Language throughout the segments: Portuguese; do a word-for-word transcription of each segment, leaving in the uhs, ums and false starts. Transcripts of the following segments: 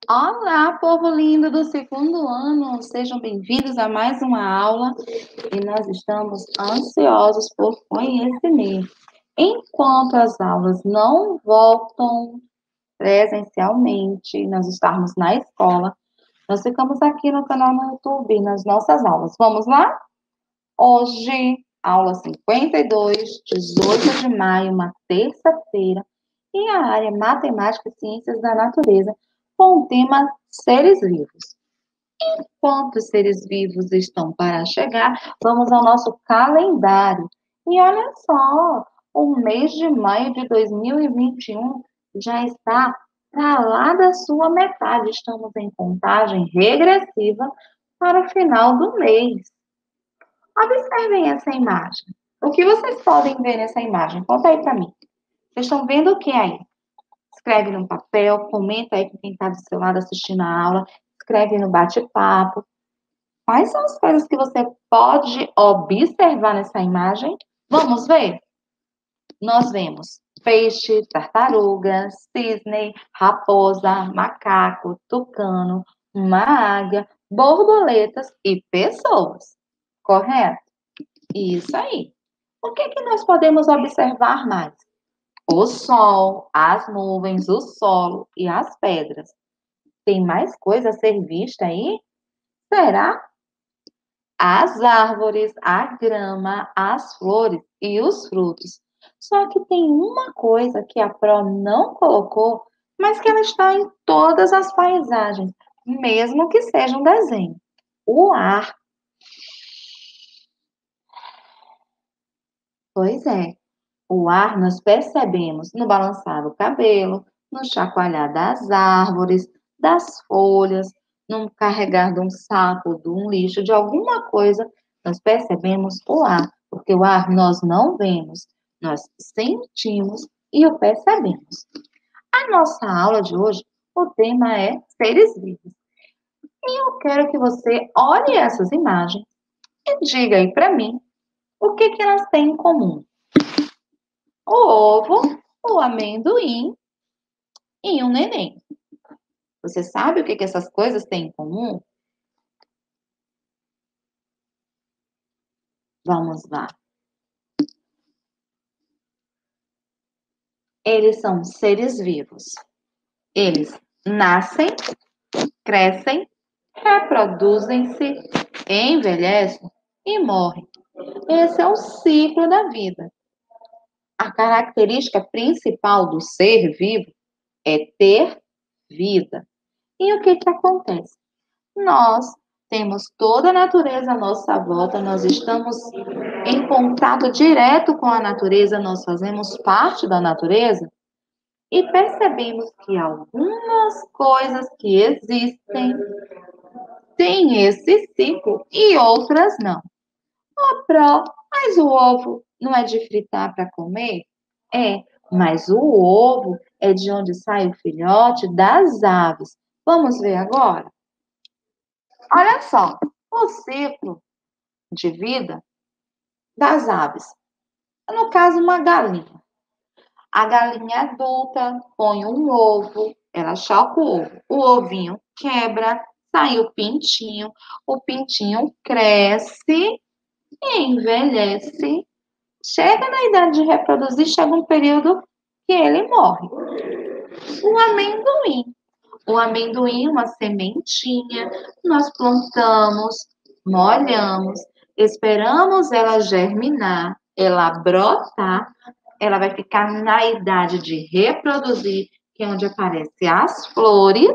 Olá, povo lindo do segundo ano, sejam bem-vindos a mais uma aula e nós estamos ansiosos por conhecimento. Enquanto as aulas não voltam presencialmente, nós estamos na escola, nós ficamos aqui no canal no YouTube, nas nossas aulas. Vamos lá? Hoje, aula cinquenta e dois, dezoito de maio, uma terça-feira, e a área Matemática e Ciências da Natureza, com o tema Seres Vivos. Enquanto os seres vivos estão para chegar, vamos ao nosso calendário. E olha só, o mês de maio de dois mil e vinte e um já está para lá da sua metade. Estamos em contagem regressiva para o final do mês. Observem essa imagem. O que vocês podem ver nessa imagem? Conta aí para mim. Vocês estão vendo o que aí? Escreve no papel, comenta aí com quem está do seu lado assistindo a aula, escreve no bate-papo. Quais são as coisas que você pode observar nessa imagem? Vamos ver? Nós vemos peixe, tartaruga, cisne, raposa, macaco, tucano, uma águia, borboletas e pessoas. Correto? Isso aí. O que, que nós podemos observar mais? O sol, as nuvens, o solo e as pedras. Tem mais coisa a ser vista aí? Será? As árvores, a grama, as flores e os frutos. Só que tem uma coisa que a Pro não colocou, mas que ela está em todas as paisagens, mesmo que seja um desenho. O ar. Pois é. O ar nós percebemos no balançar do cabelo, no chacoalhar das árvores, das folhas, no carregar de um saco, de um lixo, de alguma coisa, nós percebemos o ar, porque o ar nós não vemos, nós sentimos e o percebemos. A nossa aula de hoje, o tema é seres vivos. E eu quero que você olhe essas imagens e diga aí para mim o que, que elas têm em comum. O ovo, o amendoim e um neném. Você sabe o que, que essas coisas têm em comum? Vamos lá. Eles são seres vivos. Eles nascem, crescem, reproduzem-se, envelhecem e morrem. Esse é o ciclo da vida. A característica principal do ser vivo é ter vida. E o que, que acontece? Nós temos toda a natureza à nossa volta, nós estamos em contato direto com a natureza, nós fazemos parte da natureza e percebemos que algumas coisas que existem têm esse ciclo e outras não. Ó, Pro, mas o ovo não é de fritar para comer? É, mas o ovo é de onde sai o filhote das aves. Vamos ver agora? Olha só, o ciclo de vida das aves. No caso, uma galinha. A galinha adulta põe um ovo, ela choca o ovo. O ovinho quebra, sai o pintinho. O pintinho cresce e envelhece. Chega na idade de reproduzir, chega um período que ele morre. O amendoim. O amendoim, uma sementinha, nós plantamos, molhamos, esperamos ela germinar, ela brotar, ela vai ficar na idade de reproduzir, que é onde aparecem as flores.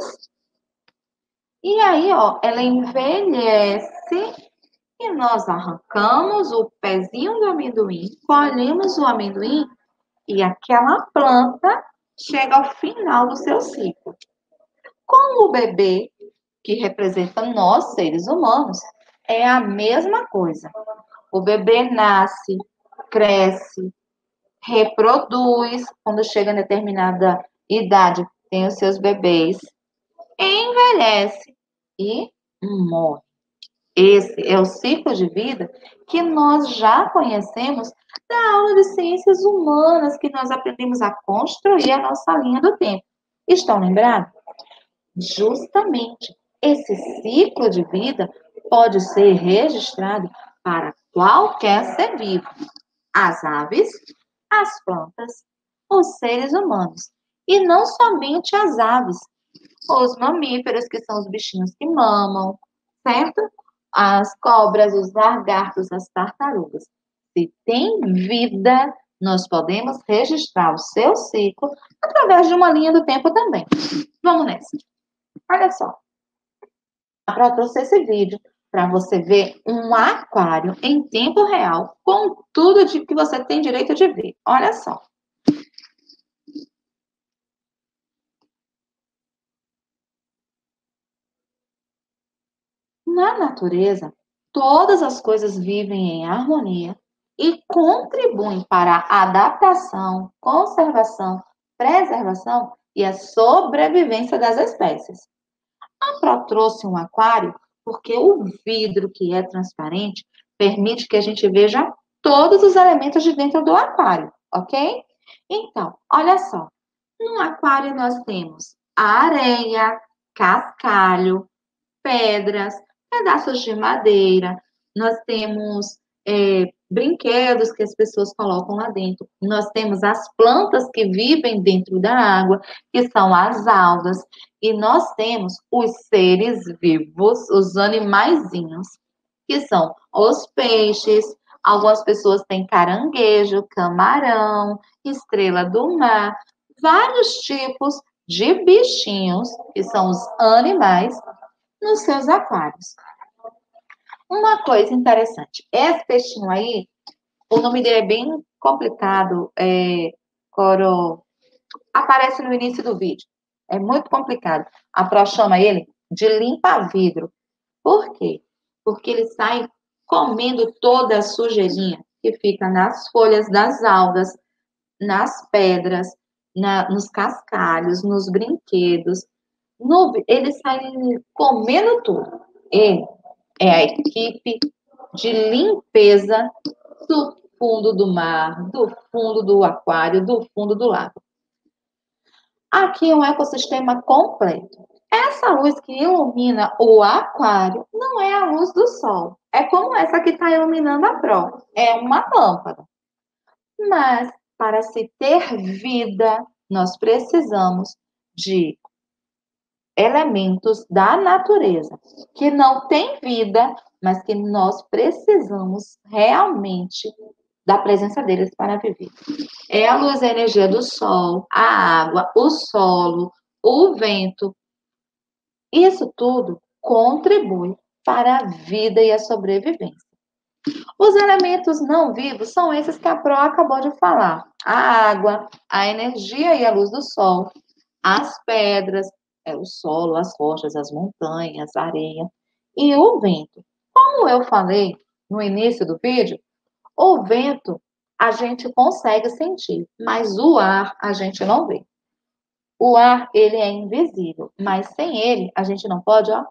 E aí, ó, ela envelhece e nós arrancamos o pezinho do amendoim, colhemos o amendoim e aquela planta chega ao final do seu ciclo. Com o bebê, que representa nós, seres humanos, é a mesma coisa. O bebê nasce, cresce, reproduz, quando chega a determinada idade, tem os seus bebês, envelhece e morre. Esse é o ciclo de vida que nós já conhecemos da aula de ciências humanas, que nós aprendemos a construir a nossa linha do tempo. Estão lembrados? Justamente esse ciclo de vida pode ser registrado para qualquer ser vivo, as aves, as plantas, os seres humanos, e não somente as aves, os mamíferos, que são os bichinhos que mamam, certo? As cobras, os lagartos, as tartarugas. Se tem vida, nós podemos registrar o seu ciclo através de uma linha do tempo também. Vamos nessa. Olha só. Para trouxe esse vídeo para você ver um aquário em tempo real com tudo de que você tem direito de ver. Olha só. Na natureza, todas as coisas vivem em harmonia e contribuem para a adaptação, conservação, preservação e a sobrevivência das espécies. A Pro trouxe um aquário porque o vidro, que é transparente, permite que a gente veja todos os elementos de dentro do aquário, ok? Então, olha só. No aquário nós temos areia, cascalho, pedras, pedaços de madeira, nós temos é, brinquedos que as pessoas colocam lá dentro, nós temos as plantas que vivem dentro da água, que são as algas, e nós temos os seres vivos, os animaizinhos, que são os peixes, algumas pessoas têm caranguejo, camarão, estrela do mar, vários tipos de bichinhos, que são os animais, nos seus aquários. Uma coisa interessante, esse peixinho aí, o nome dele é bem complicado, é, coro, aparece no início do vídeo, é muito complicado. A Pro chama ele de limpa-vidro. Por quê? Porque ele sai comendo toda a sujeirinha que fica nas folhas das algas, nas pedras, na, nos cascalhos, nos brinquedos. No, ele sai comendo tudo. Ele é a equipe de limpeza do fundo do mar, do fundo do aquário, do fundo do lago. Aqui é um ecossistema completo. Essa luz que ilumina o aquário não é a luz do sol. É como essa que está iluminando a Pro. É uma lâmpada. Mas, para se ter vida, nós precisamos de elementos da natureza que não têm vida, mas que nós precisamos realmente da presença deles para viver. É a luz, a energia do sol, a água, o solo, o vento. Isso tudo contribui para a vida e a sobrevivência. Os elementos não vivos são esses que a Pro acabou de falar: a água, a energia e a luz do sol, as pedras, é o solo, as rochas, as montanhas, a areia e o vento. Como eu falei no início do vídeo, o vento a gente consegue sentir, mas o ar a gente não vê. O ar, ele é invisível, mas sem ele a gente não pode, ó,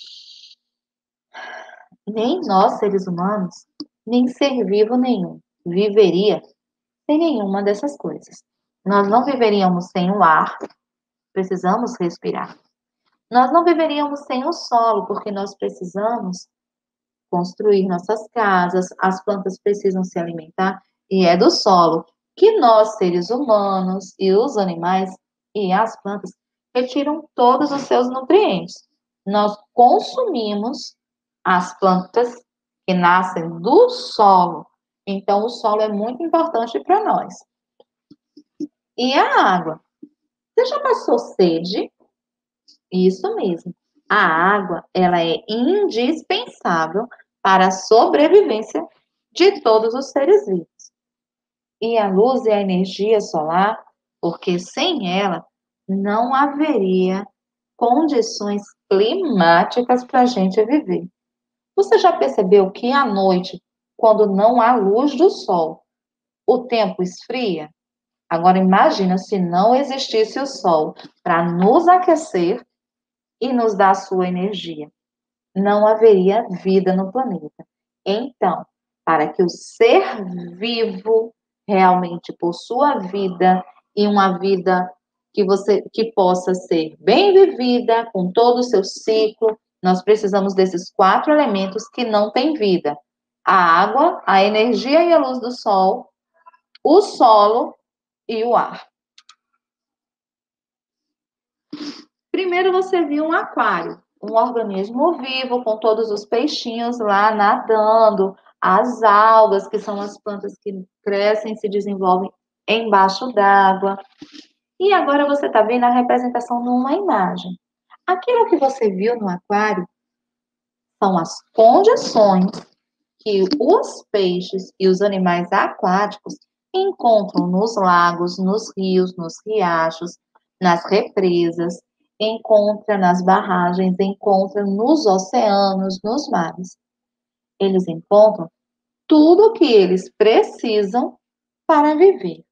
nem nós, seres humanos, nem ser vivo nenhum viveria sem nenhuma dessas coisas. Nós não viveríamos sem o ar, precisamos respirar. Nós não viveríamos sem o solo, porque nós precisamos construir nossas casas, as plantas precisam se alimentar, e é do solo que nós, seres humanos, e os animais e as plantas retiram todos os seus nutrientes. Nós consumimos as plantas que nascem do solo. Então, o solo é muito importante para nós. E a água? Você já passou sede? Isso mesmo. A água, ela é indispensável para a sobrevivência de todos os seres vivos. E a luz e a energia solar, porque sem ela não haveria condições climáticas para a gente viver. Você já percebeu que à noite, quando não há luz do sol, o tempo esfria? Agora imagina se não existisse o sol para nos aquecer e nos dar a sua energia. Não haveria vida no planeta. Então, para que o ser vivo realmente possua vida e uma vida que você que possa ser bem vivida, com todo o seu ciclo, nós precisamos desses quatro elementos que não têm vida: a água, a energia e a luz do sol, o solo e o ar. Primeiro você viu um aquário, um organismo vivo com todos os peixinhos lá nadando, as algas, que são as plantas que crescem e se desenvolvem embaixo d'água. E agora você está vendo a representação numa imagem. Aquilo que você viu no aquário são as condições que os peixes e os animais aquáticos encontram nos lagos, nos rios, nos riachos, nas represas, encontra nas barragens, encontra nos oceanos, nos mares. Eles encontram tudo o que eles precisam para viver.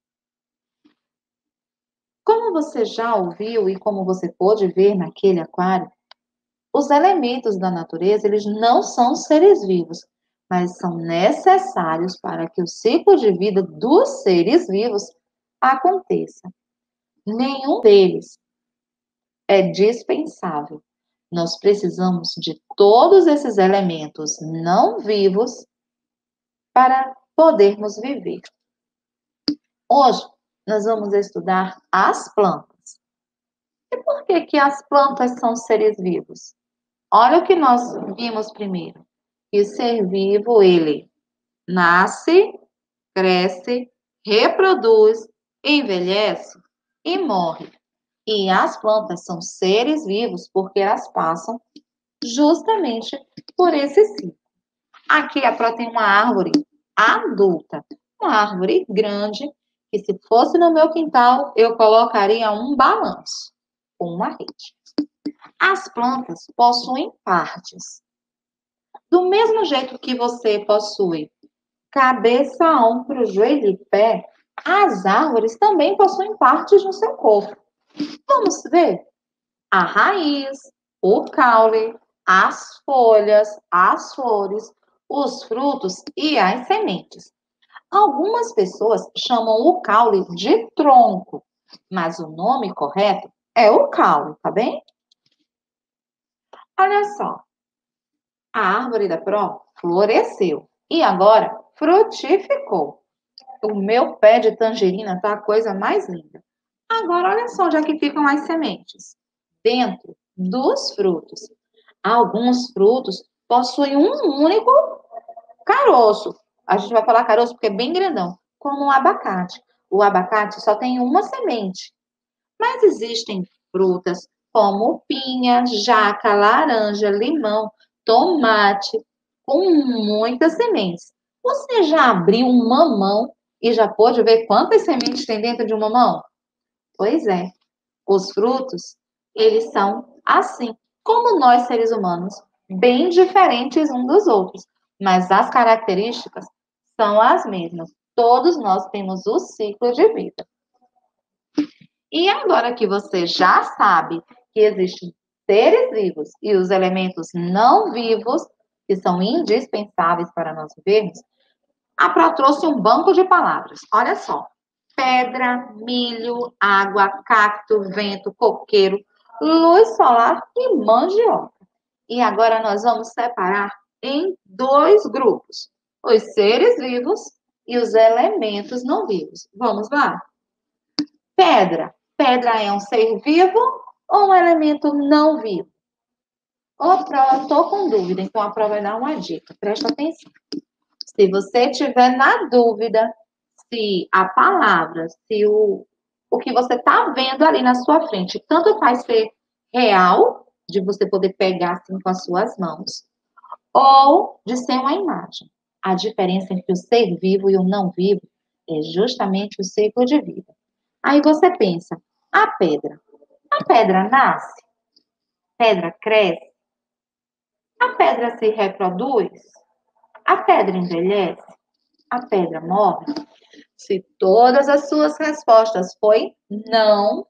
Como você já ouviu e como você pôde ver naquele aquário, os elementos da natureza, eles não são seres vivos, mas são necessários para que o ciclo de vida dos seres vivos aconteça. Nenhum deles é dispensável. Nós precisamos de todos esses elementos não vivos para podermos viver. Hoje, nós vamos estudar as plantas. E por que que as plantas são seres vivos? Olha o que nós vimos primeiro. Que o ser vivo, ele nasce, cresce, reproduz, envelhece e morre. E as plantas são seres vivos porque elas passam justamente por esse ciclo. Aqui a Pró tem uma árvore adulta, uma árvore grande, que se fosse no meu quintal, eu colocaria um balanço com uma rede. As plantas possuem partes. Do mesmo jeito que você possui cabeça, ombro, joelho e pé, as árvores também possuem partes no seu corpo. Vamos ver? A raiz, o caule, as folhas, as flores, os frutos e as sementes. Algumas pessoas chamam o caule de tronco, mas o nome correto é o caule, tá bem? Olha só, a árvore da Pró floresceu e agora frutificou. O meu pé de tangerina tá a coisa mais linda. Agora, olha só onde é que ficam as sementes. Dentro dos frutos. Alguns frutos possuem um único caroço. A gente vai falar caroço porque é bem grandão, como o abacate. O abacate só tem uma semente. Mas existem frutas como pinha, jaca, laranja, limão, tomate, com muitas sementes. Você já abriu um mamão e já pôde ver quantas sementes tem dentro de um mamão? Pois é, os frutos, eles são assim, como nós seres humanos, bem diferentes uns dos outros, mas as características são as mesmas. Todos nós temos o ciclo de vida. E agora que você já sabe que existem seres vivos e os elementos não vivos, que são indispensáveis para nós vivermos, a Pró trouxe um banco de palavras. Olha só. Pedra, milho, água, cacto, vento, coqueiro, luz solar e mandioca. E agora nós vamos separar em dois grupos. Os seres vivos e os elementos não vivos. Vamos lá? Pedra. Pedra é um ser vivo ou um elemento não vivo? Ô, Pró, eu tô com dúvida, então a Pró vai dar uma dica. Presta atenção. Se você tiver na dúvida se a palavra, se o, o que você está vendo ali na sua frente, tanto faz ser real, de você poder pegar assim com as suas mãos, ou de ser uma imagem. A diferença entre o ser vivo e o não vivo é justamente o ciclo de vida. Aí você pensa, a pedra. A pedra nasce? A pedra cresce? A pedra se reproduz? A pedra envelhece? A pedra morre? Se todas as suas respostas foi não,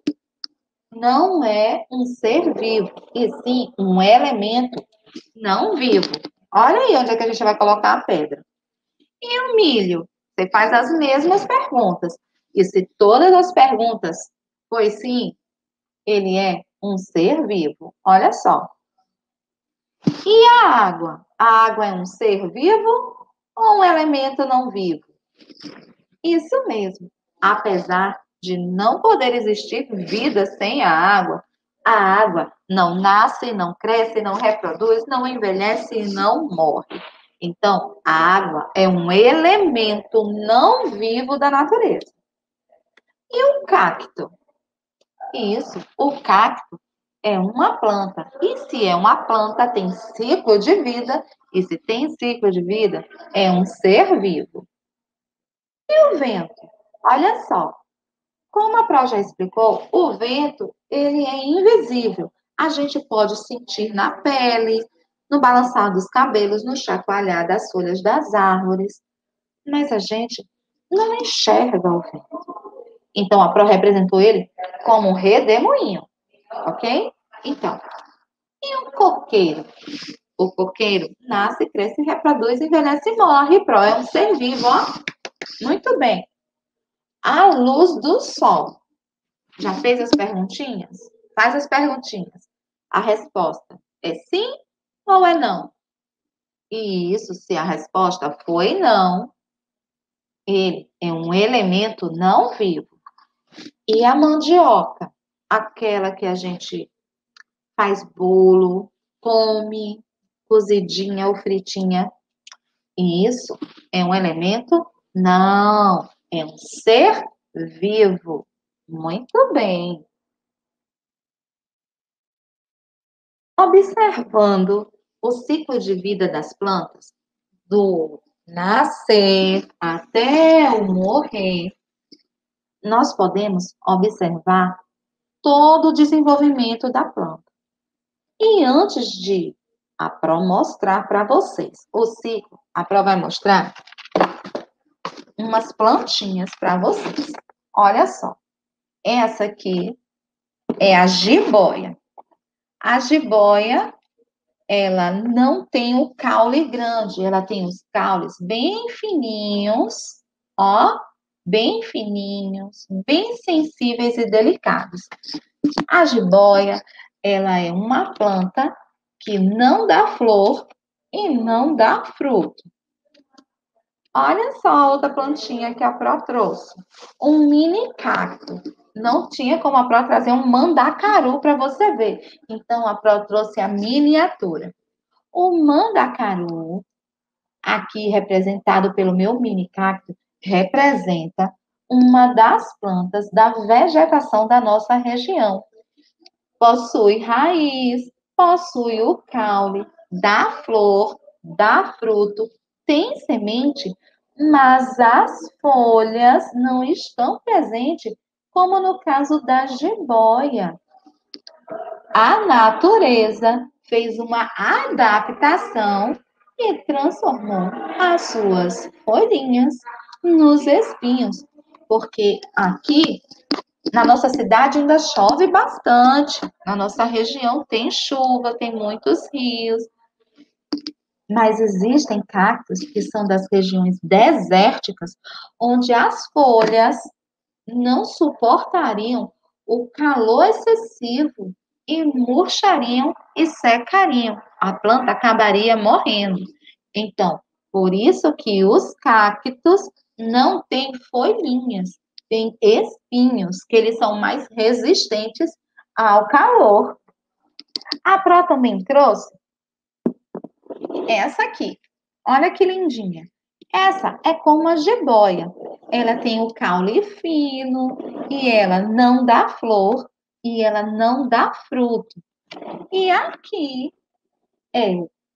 não é um ser vivo, e sim um elemento não vivo. Olha aí onde é que a gente vai colocar a pedra. E o milho? Você faz as mesmas perguntas. E se todas as perguntas Pois sim, ele é um ser vivo. Olha só. E a água? A água é um ser vivo ou um elemento não vivo? Isso mesmo. Apesar de não poder existir vida sem a água, a água não nasce, não cresce, não reproduz, não envelhece e não morre. Então, a água é um elemento não vivo da natureza. E o cacto? Isso, o cacto é uma planta. E se é uma planta, tem ciclo de vida. E se tem ciclo de vida, é um ser vivo. E o vento? Olha só, como a Pró já explicou, o vento, ele é invisível. A gente pode sentir na pele, no balançar dos cabelos, no chacoalhar das folhas das árvores, mas a gente não enxerga o vento. Então, a Pró representou ele como um redemoinho, ok? Então, e o coqueiro? O coqueiro nasce, cresce, reproduz, envelhece e morre. Pró é um ser vivo, ó. Muito bem. A luz do sol. Já fez as perguntinhas? Faz as perguntinhas. A resposta é sim ou é não? E isso, se a resposta foi não, ele é um elemento não vivo. E a mandioca? Aquela que a gente faz bolo, come, cozidinha ou fritinha. Isso é um elemento? Não, é um ser vivo. Muito bem. Observando o ciclo de vida das plantas, do nascer até o morrer, nós podemos observar todo o desenvolvimento da planta. E antes de a Pró mostrar para vocês o ciclo, a Pró vai mostrar umas plantinhas para vocês. Olha só, essa aqui é a jiboia. A jiboia, ela não tem o caule grande, ela tem os caules bem fininhos, ó, bem fininhos, bem sensíveis e delicados. A jiboia, ela é uma planta que não dá flor e não dá fruto. Olha só a outra plantinha que a Pró trouxe. Um mini cacto. Não tinha como a Pró trazer um mandacaru para você ver. Então, a Pró trouxe a miniatura. O mandacaru, aqui representado pelo meu mini cacto, representa uma das plantas da vegetação da nossa região. Possui raiz, possui o caule, dá flor, dá fruto, tem semente, mas as folhas não estão presentes, como no caso da jiboia. A natureza fez uma adaptação e transformou as suas folhinhas nos espinhos, porque aqui na nossa cidade ainda chove bastante. Na nossa região tem chuva, tem muitos rios. Mas existem cactos que são das regiões desérticas, onde as folhas não suportariam o calor excessivo e murchariam e secariam. A planta acabaria morrendo. Então, por isso que os cactos não têm folhinhas, têm espinhos, que eles são mais resistentes ao calor. A Pró também trouxe essa aqui. Olha que lindinha. Essa é como a jiboia. Ela tem o caule fino e ela não dá flor e ela não dá fruto. E aqui é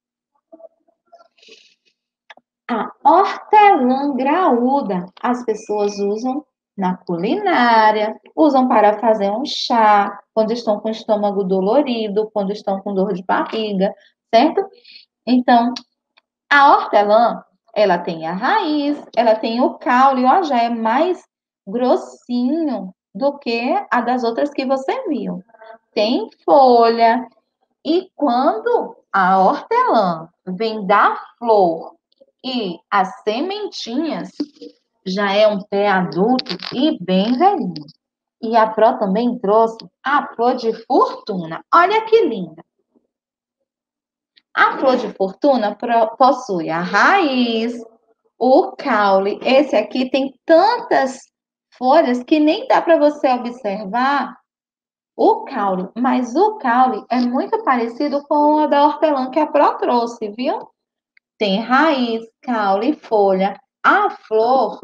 a hortelã graúda. As pessoas usam na culinária, usam para fazer um chá, quando estão com o estômago dolorido, quando estão com dor de barriga, certo? Então, a hortelã, ela tem a raiz, ela tem o caule, ó, já é mais grossinho do que a das outras que você viu. Tem folha, e quando a hortelã vem da flor e as sementinhas, já é um pé adulto e bem velhinho. E a Pro também trouxe a flor de fortuna. Olha que linda. A flor de fortuna possui a raiz, o caule. Esse aqui tem tantas folhas que nem dá para você observar o caule, mas o caule é muito parecido com o da hortelã que a Pro trouxe, viu? Tem raiz, caule, folha, a flor.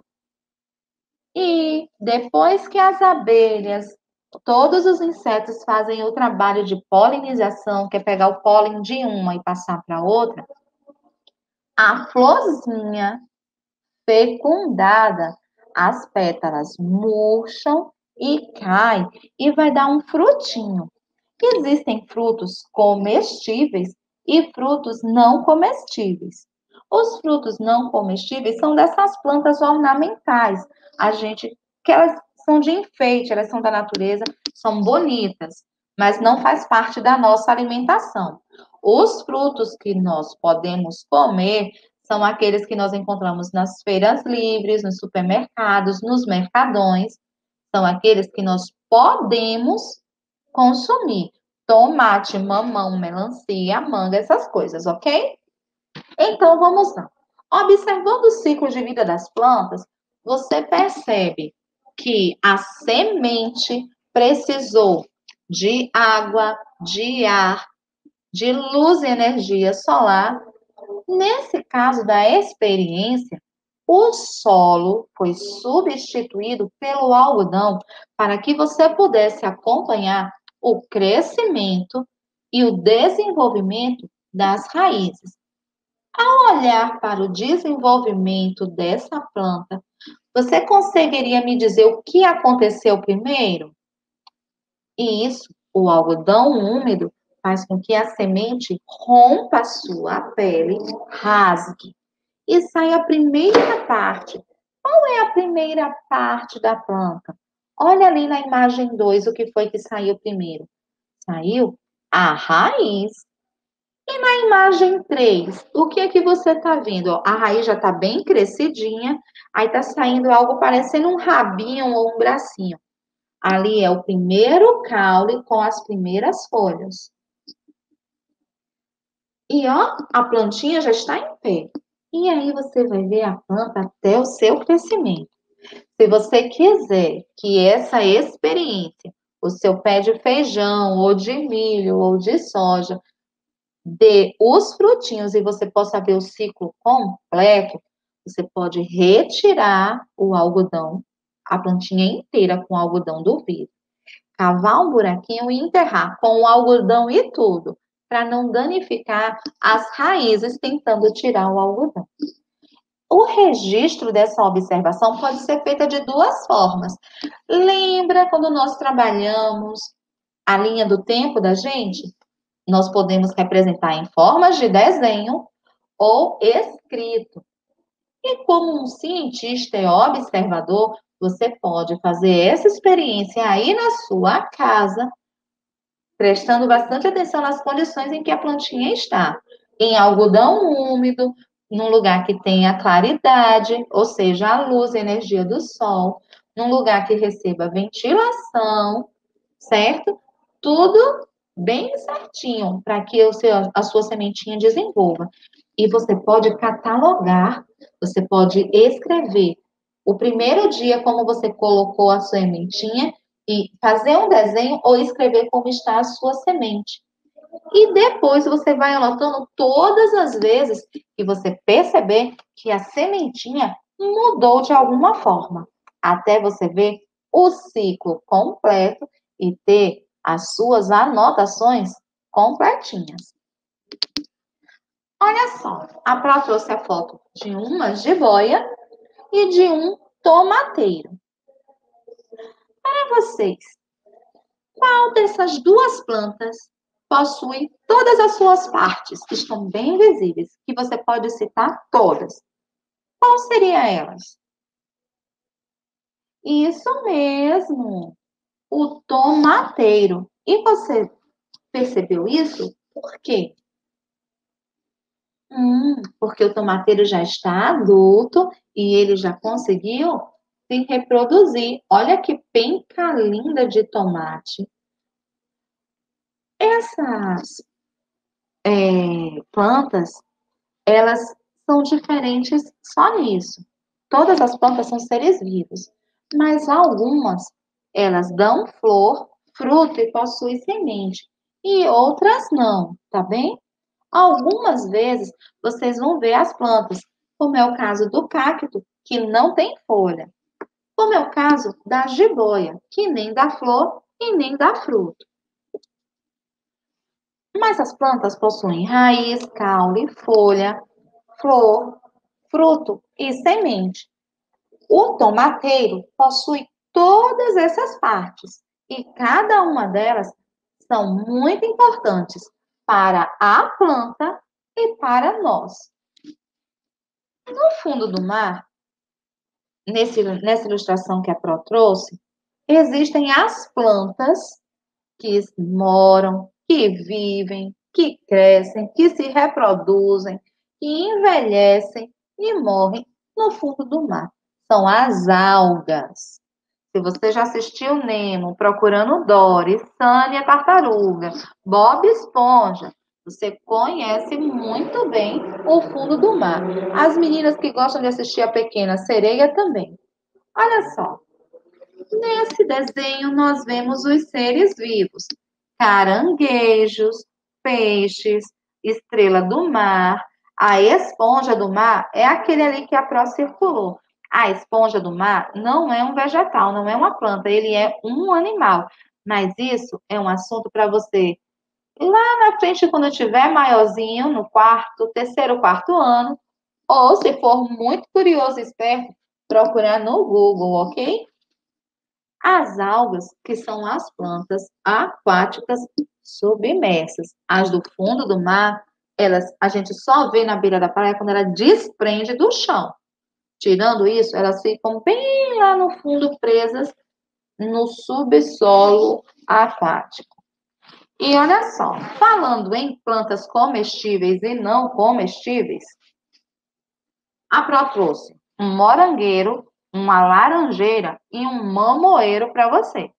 E depois que as abelhas, todos os insetos fazem o trabalho de polinização, que é pegar o pólen de uma e passar para outra, a florzinha fecundada, as pétalas murcham e caem e vai dar um frutinho. Existem frutos comestíveis e frutos não comestíveis. Os frutos não comestíveis são dessas plantas ornamentais. A gente, que elas são de enfeite, elas são da natureza, são bonitas, mas não faz parte da nossa alimentação. Os frutos que nós podemos comer são aqueles que nós encontramos nas feiras livres, nos supermercados, nos mercadões. São aqueles que nós podemos consumir. Tomate, mamão, melancia, manga, essas coisas, ok? Então, vamos lá. Observando o ciclo de vida das plantas, você percebe que a semente precisou de água, de ar, de luz e energia solar. Nesse caso da experiência, o solo foi substituído pelo algodão para que você pudesse acompanhar o crescimento e o desenvolvimento das raízes. Ao olhar para o desenvolvimento dessa planta, você conseguiria me dizer o que aconteceu primeiro? E isso, o algodão úmido faz com que a semente rompa a sua pele, rasgue e saia a primeira parte. Qual é a primeira parte da planta? Olha ali na imagem dois o que foi que saiu primeiro. Saiu a raiz. E na imagem três, o que é que você está vendo? A raiz já está bem crescidinha, aí está saindo algo parecendo um rabinho ou um bracinho. Ali é o primeiro caule com as primeiras folhas. E ó, a plantinha já está em pé. E aí você vai ver a planta até o seu crescimento. Se você quiser que essa experiência, o seu pé de feijão, ou de milho, ou de soja, dê os frutinhos e você possa ver o ciclo completo, você pode retirar o algodão, a plantinha inteira com algodão do vidro, cavar um buraquinho e enterrar com o algodão e tudo, para não danificar as raízes tentando tirar o algodão. O registro dessa observação pode ser feita de duas formas. Lembra quando nós trabalhamos a linha do tempo da gente? Nós podemos representar em formas de desenho ou escrito. E como um cientista e observador, você pode fazer essa experiência aí na sua casa, prestando bastante atenção nas condições em que a plantinha está. Em algodão úmido, num lugar que tenha claridade, ou seja, a luz e a energia do sol, num lugar que receba ventilação, certo? Tudo bem certinho para que o seu, a sua sementinha desenvolva. E você pode catalogar, você pode escrever o primeiro dia como você colocou a sementinha e fazer um desenho ou escrever como está a sua semente. E depois você vai anotando todas as vezes que você perceber que a sementinha mudou de alguma forma, até você ver o ciclo completo e ter as suas anotações completinhas. Olha só, a Pró trouxe a foto de uma jiboia e de um tomateiro. Para vocês, qual dessas duas plantas possui todas as suas partes que estão bem visíveis, que você pode citar todas? Qual seria elas? Isso mesmo, o tomateiro. E você percebeu isso? Por quê? Hum, porque o tomateiro já está adulto e ele já conseguiu se reproduzir. Olha que penca linda de tomate. Essas é, plantas, elas são diferentes só nisso. Todas as plantas são seres vivos, mas algumas, elas dão flor, fruto e possuem semente, e outras não, tá bem? Algumas vezes vocês vão ver as plantas, como é o caso do cacto, que não tem folha, como é o caso da jiboia, que nem dá flor e nem dá fruto. Mas as plantas possuem raiz, caule, folha, flor, fruto e semente. O tomateiro possui todas essas partes e cada uma delas são muito importantes para a planta e para nós. No fundo do mar, nesse, nessa ilustração que a Pro trouxe, existem as plantas que moram, que vivem, que crescem, que se reproduzem, que envelhecem e morrem no fundo do mar. São as algas. Se você já assistiu Nemo, Procurando Dory, Sunny a Tartaruga, Bob Esponja, você conhece muito bem o fundo do mar. As meninas que gostam de assistir A Pequena Sereia também. Olha só, nesse desenho nós vemos os seres vivos, caranguejos, peixes, estrela do mar. A esponja do mar é aquele ali que a Pró circulou. A esponja do mar não é um vegetal, não é uma planta, ele é um animal. Mas isso é um assunto para você lá na frente, quando eu tiver maiorzinho, no quarto, terceiro, quarto ano, ou se for muito curioso e esperto, procurar no Google, ok? As algas, que são as plantas aquáticas submersas. As do fundo do mar, elas a gente só vê na beira da praia quando ela desprende do chão. Tirando isso, elas ficam bem lá no fundo, presas no subsolo aquático. E olha só, falando em plantas comestíveis e não comestíveis, a Pró trouxe um morangueiro, uma laranjeira e um mamoeiro para você.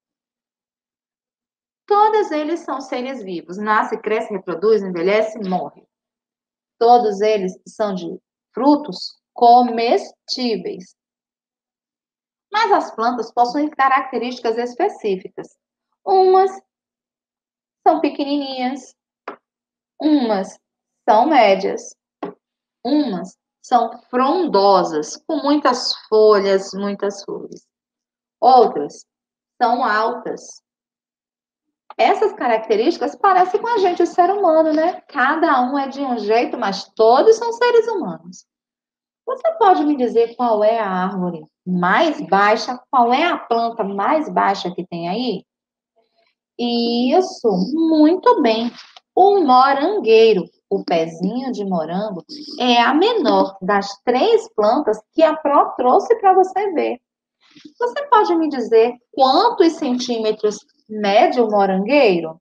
Todos eles são seres vivos. Nasce, cresce, reproduz, envelhece e morre. Todos eles são de frutos comestíveis. Mas as plantas possuem características específicas. Umas são pequenininhas, umas são médias, umas são frondosas, com muitas folhas, muitas flores. Outras são altas. Essas características parecem com a gente, o ser humano, né? Cada um é de um jeito, mas todos são seres humanos. Você pode me dizer qual é a árvore mais baixa? Qual é a planta mais baixa que tem aí? Isso, muito bem. O morangueiro, o pezinho de morango, é a menor das três plantas que a Pró trouxe para você ver. Você pode me dizer quantos centímetros mede o morangueiro?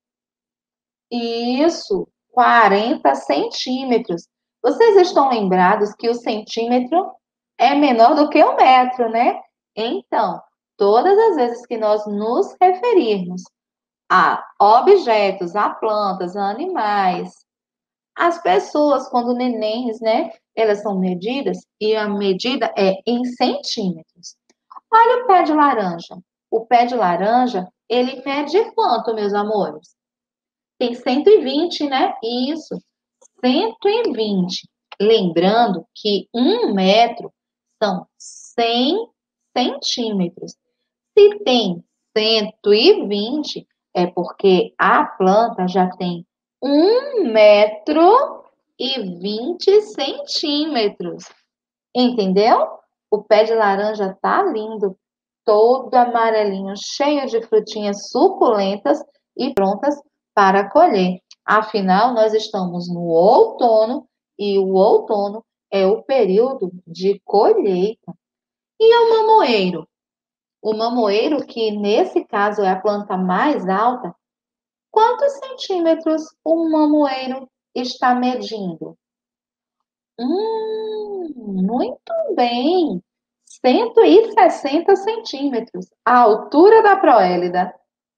Isso, quarenta centímetros. Vocês estão lembrados que o centímetro é menor do que o metro, né? Então, todas as vezes que nós nos referirmos a objetos, a plantas, a animais, as pessoas, quando nenéns, né? Elas são medidas e a medida é em centímetros. Olha o pé de laranja. O pé de laranja, ele mede quanto, meus amores? Tem cento e vinte, né? Isso, cento e vinte. Lembrando que um metro são cem centímetros. Se tem cento e vinte, é porque a planta já tem um metro e vinte centímetros. Entendeu? O pé de laranja tá lindo, todo amarelinho, cheio de frutinhas suculentas e prontas para colher. Afinal, nós estamos no outono e o outono é o período de colheita. E o mamoeiro? O mamoeiro, que nesse caso é a planta mais alta, quantos centímetros o mamoeiro está medindo? Hum, muito bem, cento e sessenta centímetros. A altura da proélida.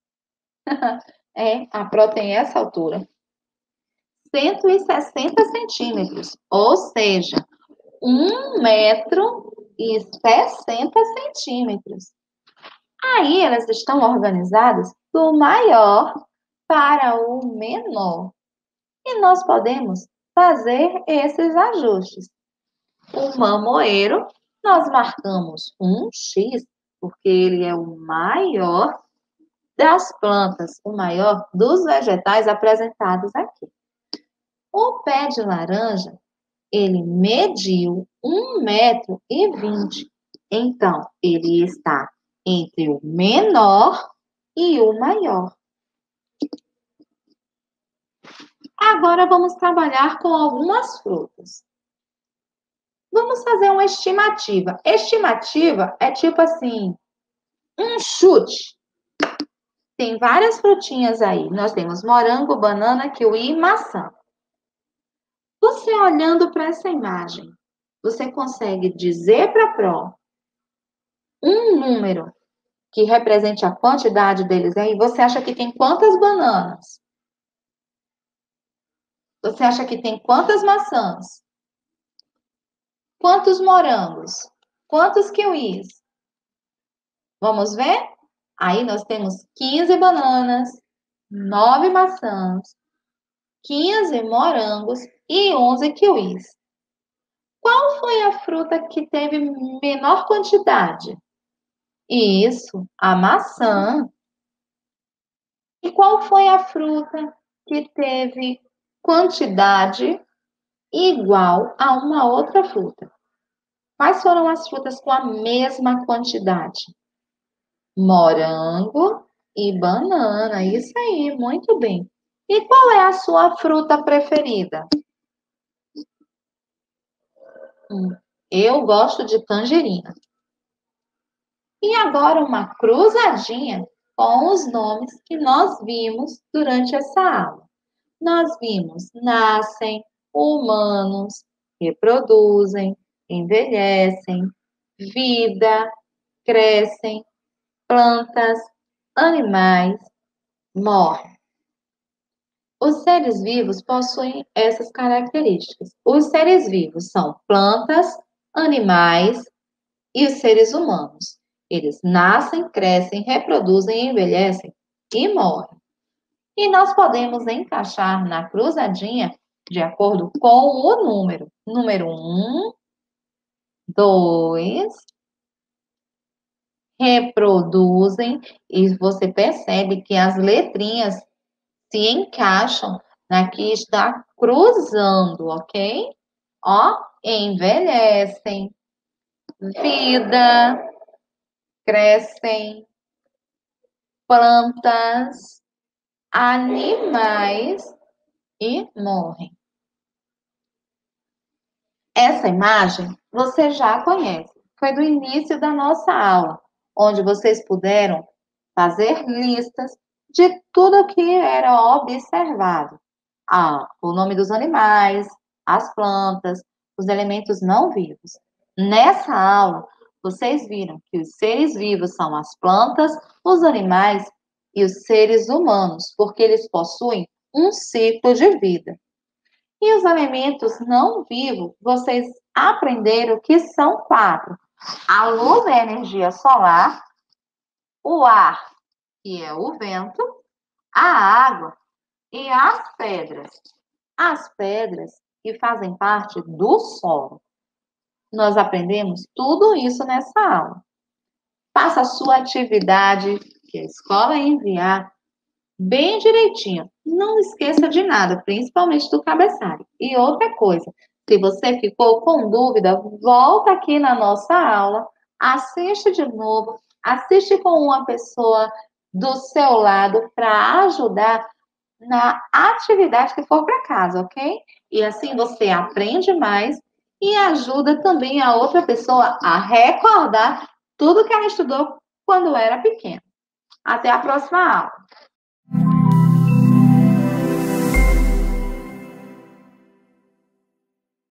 É, a pró tem essa altura. cento e sessenta centímetros, ou seja, um metro e sessenta centímetros. Aí elas estão organizadas do maior para o menor. E nós podemos fazer esses ajustes. O mamoeiro, nós marcamos um X, porque ele é o maior das plantas, o maior dos vegetais apresentados aqui. O pé de laranja, ele mediu um metro e vinte. Então, ele está entre o menor e o maior. Agora, vamos trabalhar com algumas frutas. Vamos fazer uma estimativa. Estimativa é tipo assim, um chute. Tem várias frutinhas aí. Nós temos morango, banana, kiwi e maçã. Você olhando para essa imagem, você consegue dizer para a pró um número que represente a quantidade deles aí? Você acha que tem quantas bananas? Você acha que tem quantas maçãs? Quantos morangos? Quantos kiwis? Vamos ver? Aí nós temos quinze bananas, nove maçãs, quinze morangos e onze kiwis. Qual foi a fruta que teve menor quantidade? Isso, a maçã. E qual foi a fruta que teve quantidade igual a uma outra fruta? Quais foram as frutas com a mesma quantidade? Morango e banana. Isso aí, muito bem. E qual é a sua fruta preferida? Hum, eu gosto de tangerina. E agora uma cruzadinha com os nomes que nós vimos durante essa aula. Nós vimos nascem, humanos, reproduzem, envelhecem, vida, crescem, plantas, animais, morrem. Os seres vivos possuem essas características. Os seres vivos são plantas, animais e os seres humanos. Eles nascem, crescem, reproduzem, envelhecem e morrem. E nós podemos encaixar na cruzadinha de acordo com o número. Número um, dois, reproduzem, e você percebe que as letrinhas se encaixam na que está cruzando, ok? Ó, envelhecem, vida, crescem, plantas, animais e morrem. Essa imagem você já conhece, foi do início da nossa aula, onde vocês puderam fazer listas de tudo que era observado. Ah, o nome dos animais, as plantas, os elementos não vivos. Nessa aula, vocês viram que os seres vivos são as plantas, os animais e os seres humanos, porque eles possuem um ciclo de vida. E os elementos não vivos, vocês aprenderam que são quatro. A luz é a energia solar, o ar, que é o vento, a água e as pedras. As pedras que fazem parte do solo. Nós aprendemos tudo isso nessa aula. Faça a sua atividade que a escola enviar bem direitinho. Não esqueça de nada, principalmente do cabeçalho. E outra coisa, se você ficou com dúvida, volta aqui na nossa aula, assiste de novo, assiste com uma pessoa do seu lado para ajudar na atividade que for para casa, ok? E assim você aprende mais e ajuda também a outra pessoa a recordar tudo que ela estudou quando era pequena. Até a próxima aula.